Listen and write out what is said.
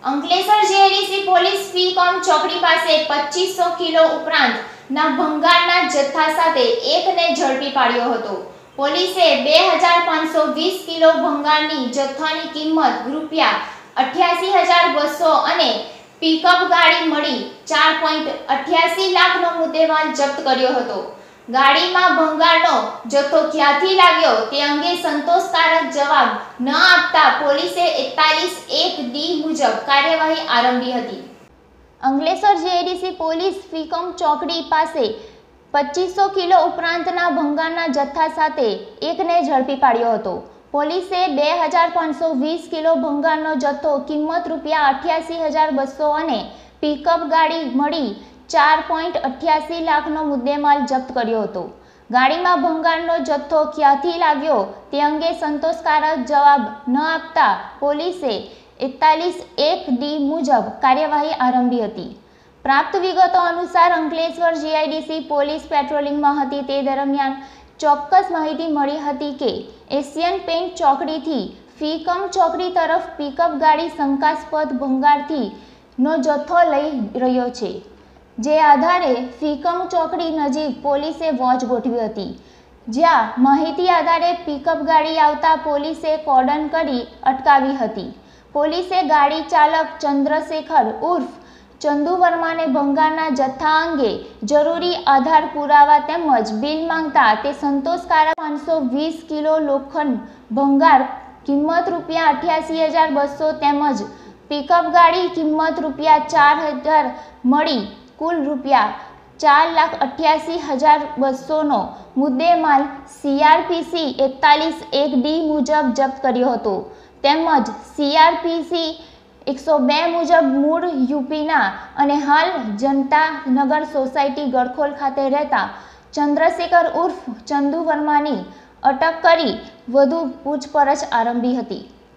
Ankleshwar GIDC police ફી.કોમ ચોકડી પાસે 2500 kilo ઉપરાંતના ભંગારના જથ્થા સાથે એકને ઝડપી પાડ્યો હતો। પોલીસે 2520 કિલો ભંગારની જથ્થાની કિંમત ₹88,200 અને પિકઅપ ગાડી મળી 4.88 લાખનો મુદ્દેમાલ જપ્ત કર્યો હતો। ગાડીમાં ભંગારનો જથ્થો ક્યાંથી લાગ્યો તે અંગે સંતોષકારક જવાબ ન આપતા પોલીસે 41(1)D મુજબ કાર્યવાહી આરંભી હતી। અંકલેશ્વર જીઆઈડીસી પોલીસ ફી.કોમ ચોકડી પાસે 2500 કિલો ઉપરાંતના ભંગારના જથ્થા સાથે એકને ઝડપી પાડ્યો હતો। પોલીસે 2520 કિલો ભંગારનો જથ્થો કિંમત ₹88,200 અને પિકઅપ ગાડી મળી 4.88 લાખનો મુદ્દેમાલ જપ્ત કર્યો હતો। ગાડીમાં ભંગારનો જથ્થો ક્યાંથી લાગ્યો તે અંગે સંતોષકારક જવાબ ન આપતા પોલીસે 41(1)D મુજબ કાર્યવાહી આરંભી હતી। પ્રાપ્ત વિગતો અનુસાર અંકલેશ્વર જીઆઈડીસી પોલીસ પેટ્રોલિંગમાં હતી તે દરમિયાન ચોક્કસ માહિતી મળી હતી કે એશિયન પેઇન્ટ ચોકડીથી ફી.કોમ ચોકડી તરફ પિકઅપ ગાડી શંકાસ્પદ ભંગારથી નો જથ્થો લઈ રહ્યો છે, જે આધારે ફી.કોમ ચોકડી નજીક પોલીસે વોચ ગોઠવી હતી, જ્યાં માહિતી આધારે પિકઅપ ગાડી આવતા પોલીસે કોર્ડન કરી અટકાવી હતી। પોલીસે ગાડી ચાલક ચંદ્રશેખર ઉર્ફ ચંદુ વર્માને ભંગારના જથ્થા અંગે જરૂરી આધાર પુરાવા તેમજ બિલ માંગતા તે સંતોષકારક 520 કિલો લોખંડ ભંગાર કિંમત ₹88,200 તેમજ પિકઅપ ગાડી કિંમત ₹4,000 મળી કુલ ₹4,88,200 નો મુદ્દેમાલ CRPC 41(1)D મુજબ જપ્ત કર્યો હતો તેમજ CRPC 102 મુજબ મૂળ યુપીના અને હાલ જનતા નગર સોસાયટી ગડખોલ ખાતે રહેતા ચંદ્રશેખર ઉર્ફ ચંદુ વર્માની અટક કરી વધુ પૂછપરછ આરંભી હતી।